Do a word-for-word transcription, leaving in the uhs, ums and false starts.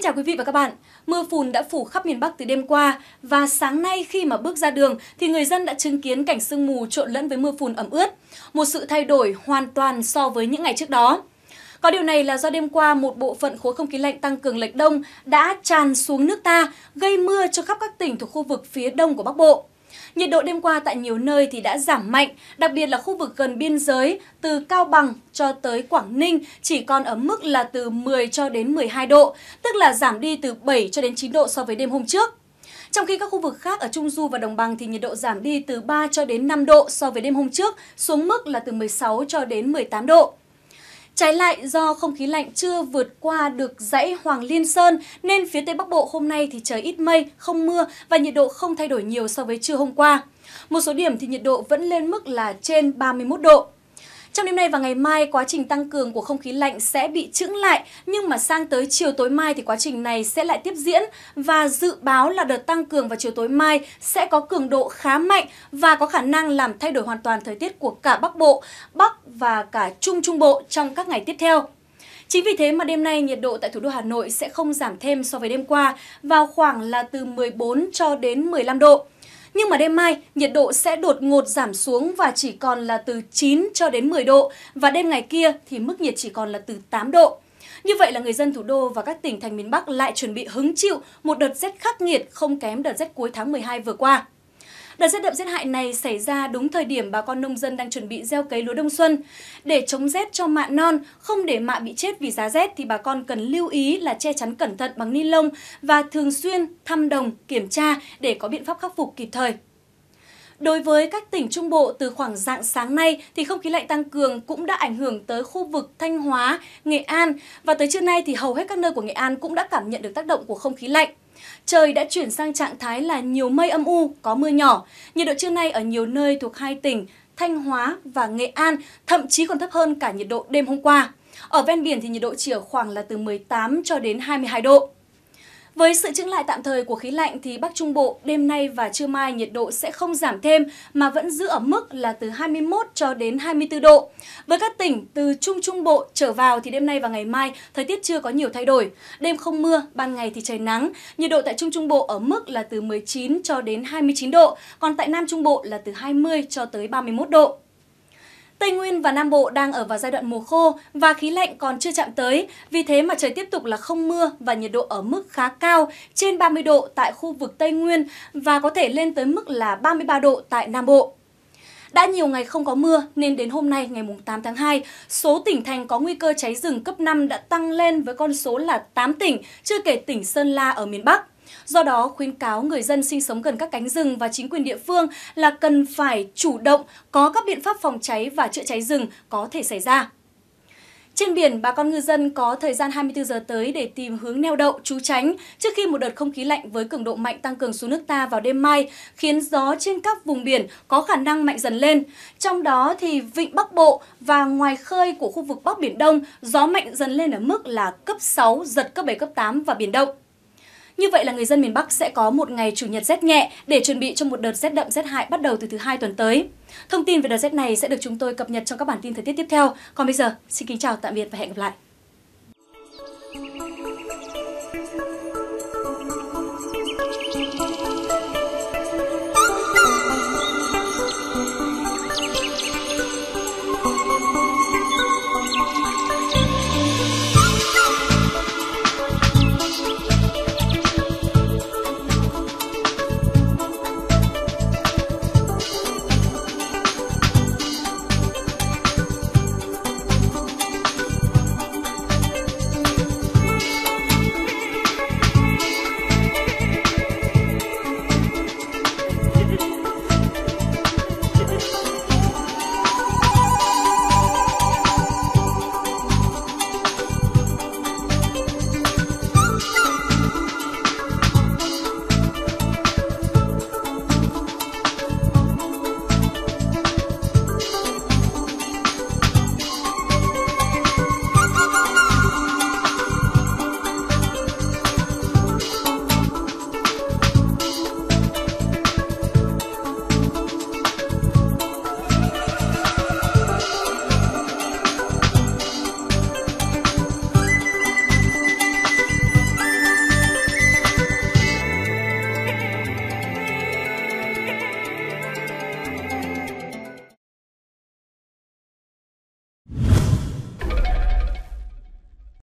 chào quý vị và các bạn. Mưa phùn đã phủ khắp miền Bắc từ đêm qua và sáng nay khi mà bước ra đường thì người dân đã chứng kiến cảnh sương mù trộn lẫn với mưa phùn ẩm ướt. Một sự thay đổi hoàn toàn so với những ngày trước đó. Có điều này là do đêm qua một bộ phận khối không khí lạnh tăng cường lệch đông đã tràn xuống nước ta, gây mưa cho khắp các tỉnh thuộc khu vực phía đông của Bắc Bộ. Nhiệt độ đêm qua tại nhiều nơi thì đã giảm mạnh, đặc biệt là khu vực gần biên giới từ Cao Bằng cho tới Quảng Ninh chỉ còn ở mức là từ mười cho đến mười hai độ, tức là giảm đi từ bảy cho đến chín độ so với đêm hôm trước. Trong khi các khu vực khác ở Trung Du và Đồng Bằng thì nhiệt độ giảm đi từ ba cho đến năm độ so với đêm hôm trước, xuống mức là từ mười sáu cho đến mười tám độ. Trái lại, do không khí lạnh chưa vượt qua được dãy Hoàng Liên Sơn nên phía Tây Bắc Bộ hôm nay thì trời ít mây, không mưa và nhiệt độ không thay đổi nhiều so với trưa hôm qua. Một số điểm thì nhiệt độ vẫn lên mức là trên ba mươi mốt độ. Trong đêm nay và ngày mai, quá trình tăng cường của không khí lạnh sẽ bị chững lại, nhưng mà sang tới chiều tối mai thì quá trình này sẽ lại tiếp diễn và dự báo là đợt tăng cường vào chiều tối mai sẽ có cường độ khá mạnh và có khả năng làm thay đổi hoàn toàn thời tiết của cả Bắc Bộ, Bắc và cả Trung Trung Bộ trong các ngày tiếp theo. Chính vì thế mà đêm nay nhiệt độ tại thủ đô Hà Nội sẽ không giảm thêm so với đêm qua, vào khoảng là từ mười bốn cho đến mười lăm độ. Nhưng mà đêm mai, nhiệt độ sẽ đột ngột giảm xuống và chỉ còn là từ chín cho đến mười độ, và đêm ngày kia thì mức nhiệt chỉ còn là từ tám độ. Như vậy là người dân thủ đô và các tỉnh thành miền Bắc lại chuẩn bị hứng chịu một đợt rét khắc nghiệt không kém đợt rét cuối tháng mười hai vừa qua. Đợt rét đậm rét hại này xảy ra đúng thời điểm bà con nông dân đang chuẩn bị gieo cấy lúa đông xuân. Để chống rét cho mạ non, không để mạ bị chết vì giá rét thì bà con cần lưu ý là che chắn cẩn thận bằng ni lông và thường xuyên thăm đồng, kiểm tra để có biện pháp khắc phục kịp thời. Đối với các tỉnh Trung Bộ, từ khoảng rạng sáng nay thì không khí lạnh tăng cường cũng đã ảnh hưởng tới khu vực Thanh Hóa, Nghệ An, và tới trưa nay thì hầu hết các nơi của Nghệ An cũng đã cảm nhận được tác động của không khí lạnh. Trời đã chuyển sang trạng thái là nhiều mây âm u, có mưa nhỏ. Nhiệt độ trưa nay ở nhiều nơi thuộc hai tỉnh Thanh Hóa và Nghệ An thậm chí còn thấp hơn cả nhiệt độ đêm hôm qua. Ở ven biển thì nhiệt độ chỉ ở khoảng là từ mười tám cho đến hai mươi hai độ. Với sự chững lại tạm thời của khí lạnh thì Bắc Trung Bộ đêm nay và trưa mai nhiệt độ sẽ không giảm thêm mà vẫn giữ ở mức là từ hai mươi mốt cho đến hai mươi tư độ. Với các tỉnh từ Trung Trung Bộ trở vào thì đêm nay và ngày mai thời tiết chưa có nhiều thay đổi. Đêm không mưa, ban ngày thì trời nắng. Nhiệt độ tại Trung Trung Bộ ở mức là từ mười chín cho đến hai mươi chín độ, còn tại Nam Trung Bộ là từ hai mươi cho tới ba mươi mốt độ. Tây Nguyên và Nam Bộ đang ở vào giai đoạn mùa khô và khí lạnh còn chưa chạm tới, vì thế mà trời tiếp tục là không mưa và nhiệt độ ở mức khá cao, trên ba mươi độ tại khu vực Tây Nguyên và có thể lên tới mức là ba mươi ba độ tại Nam Bộ. Đã nhiều ngày không có mưa nên đến hôm nay ngày tám tháng hai, số tỉnh thành có nguy cơ cháy rừng cấp năm đã tăng lên với con số là tám tỉnh, chưa kể tỉnh Sơn La ở miền Bắc. Do đó, khuyến cáo người dân sinh sống gần các cánh rừng và chính quyền địa phương là cần phải chủ động có các biện pháp phòng cháy và chữa cháy rừng có thể xảy ra. Trên biển, bà con ngư dân có thời gian hai mươi tư giờ tới để tìm hướng neo đậu, trú tránh trước khi một đợt không khí lạnh với cường độ mạnh tăng cường xuống nước ta vào đêm mai, khiến gió trên các vùng biển có khả năng mạnh dần lên. Trong đó thì vịnh Bắc Bộ và ngoài khơi của khu vực Bắc Biển Đông, gió mạnh dần lên ở mức là cấp sáu, giật cấp bảy, cấp tám và biển động. Như vậy là người dân miền Bắc sẽ có một ngày Chủ nhật rét nhẹ để chuẩn bị cho một đợt rét đậm rét hại bắt đầu từ thứ hai tuần tới. Thông tin về đợt rét này sẽ được chúng tôi cập nhật trong các bản tin thời tiết tiếp theo. Còn bây giờ, xin kính chào tạm biệt và hẹn gặp lại.